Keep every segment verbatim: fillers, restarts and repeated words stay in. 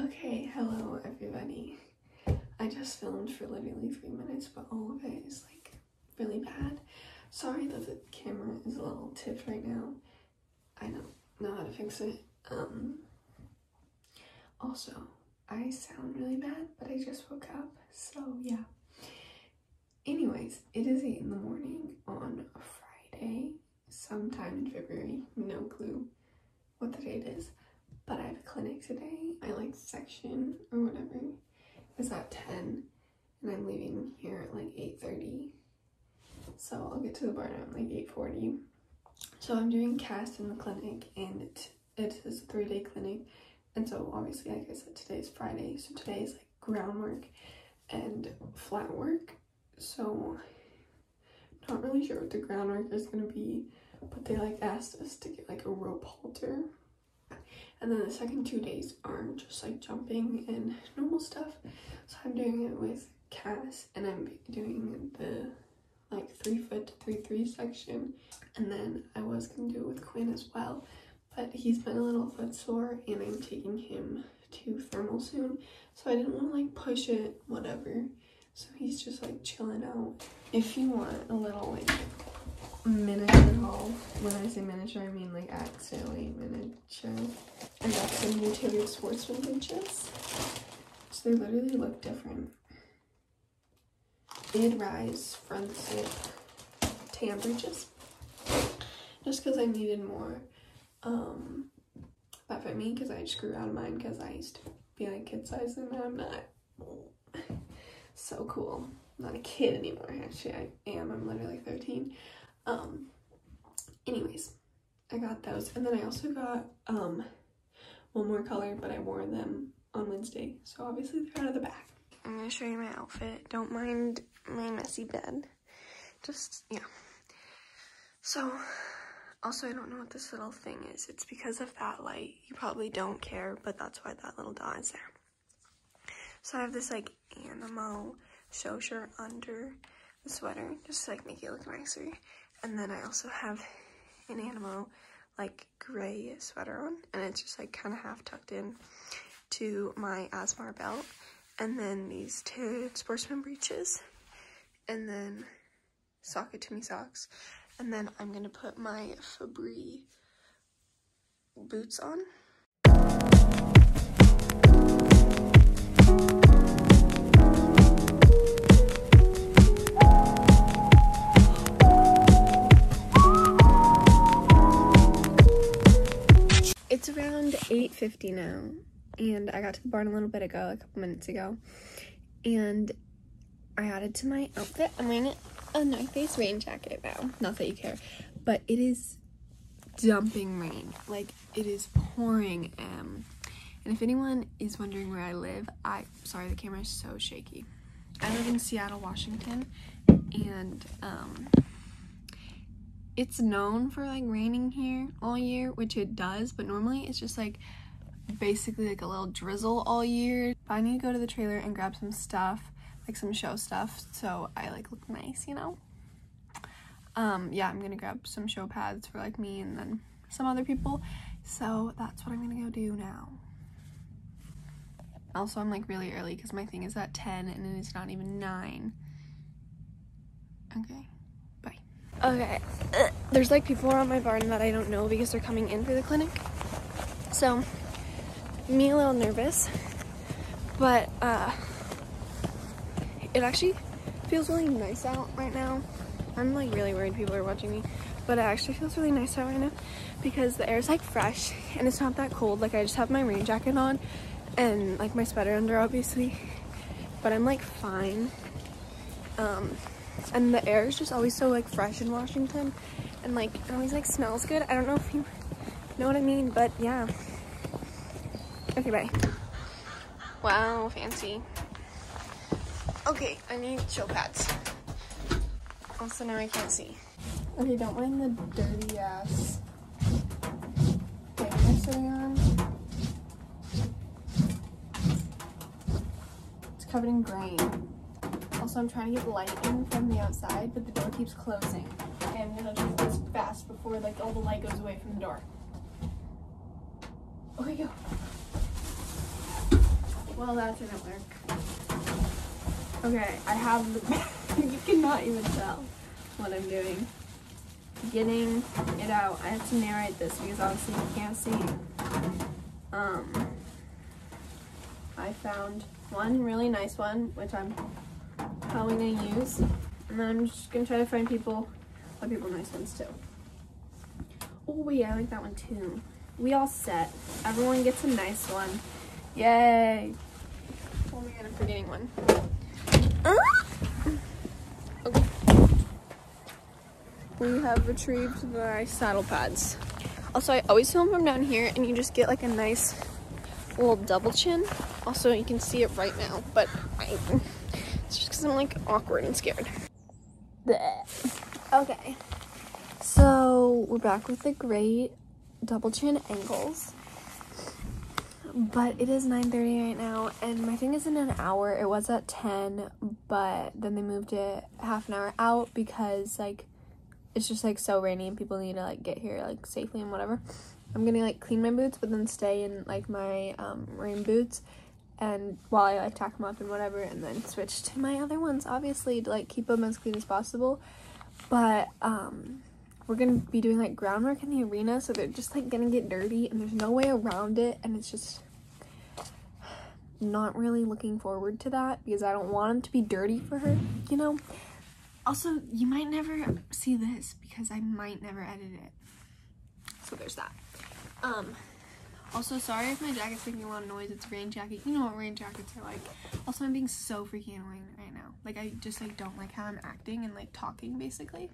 Okay, hello everybody. I just filmed for literally three minutes, but all of it is like really bad. Sorry that the camera is a little tipped right now. I don't know how to fix it. Um, also, I sound really bad, but I just woke up, so yeah. Anyways, it is eight in the morning on a Friday, sometime in February, no clue what the date is. But I have a clinic today. My like section or whatever is at ten, and I'm leaving here at like eight thirty. So I'll get to the barn at like eight forty. So I'm doing cast in the clinic, and it, it is a three-day clinic. And so obviously, like I said, today is Friday. So today is like groundwork and flat work. So not really sure what the groundwork is gonna be, but they like asked us to get like a rope halter. And then the second two days are just like jumping and normal stuff. So I'm doing it with Cass, and I'm doing the like three foot to three three section. And then I was gonna do it with Quinn as well, but he's been a little foot sore, and I'm taking him to thermal soon. So I didn't want to like push it, whatever. So he's just like chilling out. If you want a little like miniature haul, when I say miniature, I mean like accidentally miniature. I got some new Taylor Sportsman breeches. So they literally look different. Mid-rise front zip tan breeches. Just because I needed more um, that fit me, because I just grew out of mine because I used to be like kid size, and now I'm not. So cool. I'm not a kid anymore, actually. I am. I'm literally thirteen. Um, anyways, I got those, and then I also got, um, one more color, but I wore them on Wednesday, so obviously they're out of the bag. I'm gonna show you my outfit. Don't mind my messy bed. Just, yeah. So, also I don't know what this little thing is. It's because of that light. You probably don't care, but that's why that little dot is there. So I have this, like, Animo show shirt under the sweater, just to, like, make it look nicer. And then I also have an Animo, like, gray sweater on, and it's just, like, kind of half tucked in to my Asmar belt. And then these two Sportsman breeches, and then Sock It To Me socks. And then I'm going to put my Fabri boots on. It's around eight fifty now, and I got to the barn a little bit ago, a couple minutes ago, and I added to my outfit. I'm wearing a North Face rain jacket now, not that you care, but it is dumping rain, like it is pouring. Um, and if anyone is wondering where I live, I, sorry, the camera is so shaky. I live in Seattle, Washington, and um, it's known for like raining here all year, which it does, but normally it's just like basically like a little drizzle all year. I need to go to the trailer and grab some stuff, like some show stuff, so I like look nice, you know? Um, yeah, I'm gonna grab some show pads for like me and then some other people, so that's what I'm gonna go do now. Also, I'm like really early because my thing is at ten and it is not even nine. Okay. Okay, uh, there's like people around my barn that I don't know because they're coming in for the clinic. So, me a little nervous, but uh, it actually feels really nice out right now. I'm like really worried people are watching me, but it actually feels really nice out right now because the air is like fresh and it's not that cold. Like I just have my rain jacket on and like my sweater under obviously, but I'm like fine. Um, And the air is just always so like fresh in Washington, and like it always like smells good. I don't know if you know what I mean, but yeah. Okay, bye. Wow, fancy. Okay, I need show pads. Also, now I can't see. Okay, don't mind the dirty ass thing I'm sitting on. It's covered in grain. Also, I'm trying to get light in from the outside, but the door keeps closing. Okay, I'm gonna do this fast before like all the light goes away from the door. Okay, go. Well, that didn't work. Okay, I have the, you cannot even tell what I'm doing. Getting it out. I have to narrate this because obviously you can't see. Um, I found one really nice one, which I'm probably gonna use. And then I'm just gonna try to find people, other people nice ones too. Oh yeah, I like that one too. We all set. Everyone gets a nice one. Yay! Oh my god, I'm forgetting one. Okay. We have retrieved the saddle pads. Also, I always film from down here, and you just get like a nice little double chin. Also, you can see it right now, but I, it's just because I'm like awkward and scared. Blech. Okay, so we're back with the great double chin angles. But it is nine thirty right now, and my thing is in an hour. It was at ten, but then they moved it half an hour out because like it's just like so rainy and people need to like get here like safely and whatever. I'm gonna like clean my boots, but then stay in like my um, rain boots, and while I like tack them up and whatever, and then switch to my other ones, obviously to like keep them as clean as possible. But um. We're gonna be doing like groundwork in the arena, so they're just like gonna get dirty and there's no way around it, and it's just not really looking forward to that because I don't want them to be dirty for her, you know. Also, you might never see this because I might never edit it, so there's that. Um also, sorry if my jacket's making a lot of noise. It's a rain jacket. You know what rain jackets are like. Also, I'm being so freaking annoying right now. Like, I just like don't like how I'm acting and like talking basically.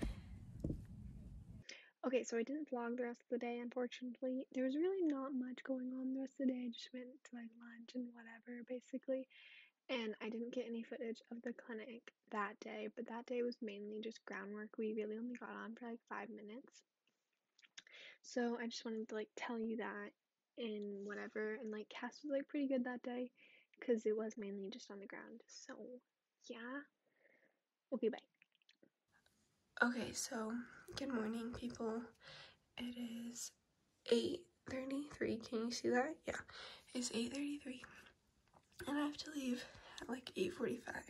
Okay, so I didn't vlog the rest of the day, unfortunately. There was really not much going on the rest of the day. I just went to like lunch and whatever, basically. And I didn't get any footage of the clinic that day, but that day was mainly just groundwork. We really only got on for like five minutes. So I just wanted to like tell you that and whatever. And like Cass was like pretty good that day because it was mainly just on the ground. So yeah. Okay, bye. Okay, so good morning, people. It is eight thirty-three. Can you see that? Yeah, it's eight thirty-three, and I have to leave at like eight forty-five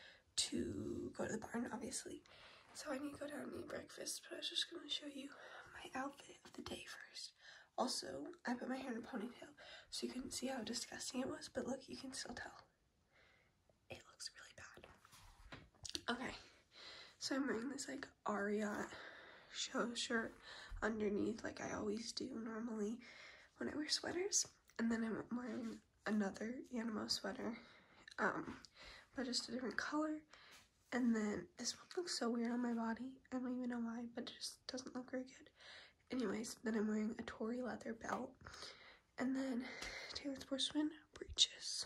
to go to the barn, obviously. So I need to go down and eat breakfast, but I was just going to show you my outfit of the day first. Also, I put my hair in a ponytail, so you couldn't see how disgusting it was, but look, you can still tell. It looks really bad. Okay, so I'm wearing this like Ariat show shirt underneath, like I always do normally when I wear sweaters, and then I'm wearing another Animo sweater, um, but just a different color, and then this one looks so weird on my body. I don't even know why, but it just doesn't look very good. Anyways, then I'm wearing a Tory leather belt, and then Taylor Sportsman breeches.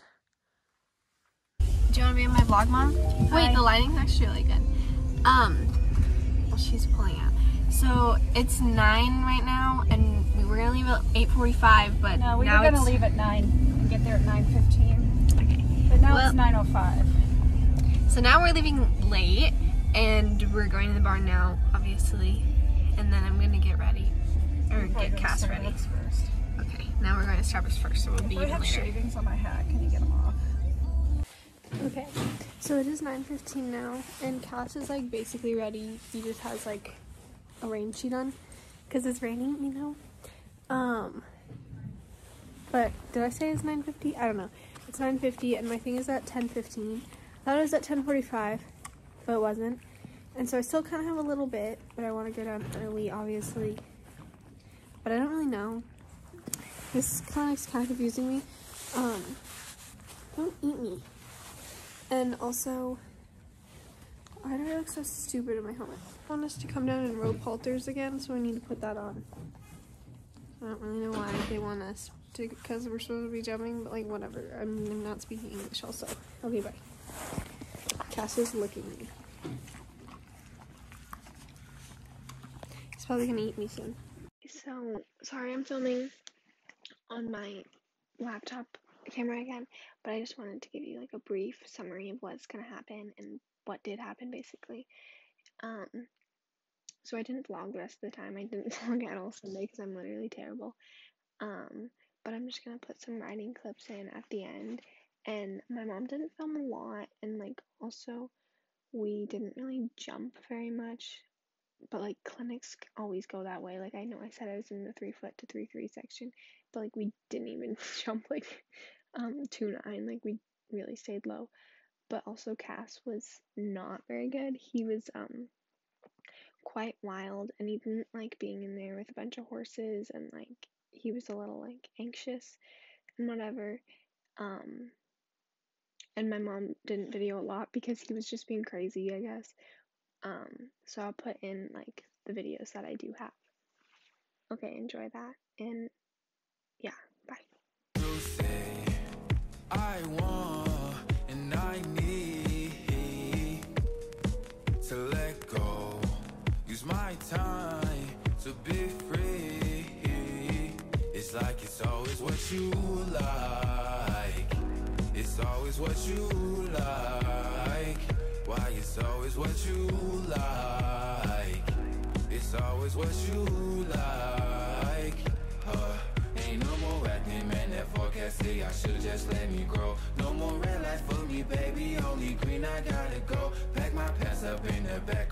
Do you want to be in my vlog, Mom? Hi. Wait, the lighting's actually really good. Um, well, she's pulling out. So it's nine right now, and we were gonna leave at eight forty-five, but no, we now were gonna it's... leave at nine and get there at nine fifteen. Okay, but now well, it's nine oh five. So now we're leaving late, and we're going to the barn now, obviously, and then I'm gonna get ready, or get Cass ready. First. Okay, now we're going to Starbucks first, so we'll if be I even have later. Shavings on my hat. Can you get them off? Okay, so it is nine fifteen now, and Cass is like basically ready. He just has like a rain sheet on because it's raining, you know. Um, but did I say it's nine fifty? I don't know. It's nine fifty, and my thing is at ten fifteen. I thought it was at ten forty-five, but it wasn't. And so I still kind of have a little bit, but I want to go down early, obviously. But I don't really know. This kind of is kind of confusing me. Um, don't eat me. And also, why do I look so stupid in my helmet? I want us to come down and rope halters again, so I need to put that on. I don't really know why they want us to, because we're supposed to be jumping, but like whatever. I'm, I'm not speaking English also. Okay, bye. Cass is licking me. He's probably gonna eat me soon. So, sorry I'm filming on my laptop camera again, but I just wanted to give you like a brief summary of what's gonna happen and what did happen basically. Um, so I didn't vlog the rest of the time. I didn't vlog at all Sunday because I'm literally terrible. Um, but I'm just gonna put some writing clips in at the end, And my mom didn't film a lot, and like also we didn't really jump very much, but like clinics always go that way. Like I know I said I was in the three foot to three three section, but like we didn't even jump like um two nine. Like we really stayed low. But also Cass was not very good. He was um quite wild, and he didn't like being in there with a bunch of horses, and like he was a little like anxious and whatever. Um and my mom didn't video a lot because he was just being crazy, I guess. Um, so I'll put in like the videos that I do have. Okay, enjoy that, and yeah, bye. You say I want and I need to let go. Use my time to be free. It's like it's always what you like. It's always what you like. Why it's always what you like. It's always what you like. Uh, ain't no more acting, man, that forecast say I should've just let me grow. No more red lights for me, baby, only green, I gotta go. Pack my pants up in the back